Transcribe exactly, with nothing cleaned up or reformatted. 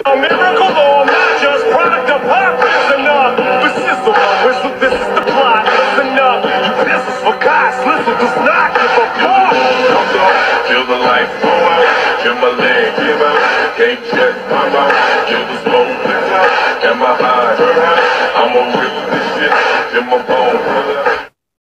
A miracle, though I'm not just product of pop. Listen up, this is the one whistle, this is the plot. Listen up, you pistols for cops. Listen, does not give a fuck. Feel the lights go out, feel my leg give out. Can't check my mouth, feel the smoke clear out. And my eyes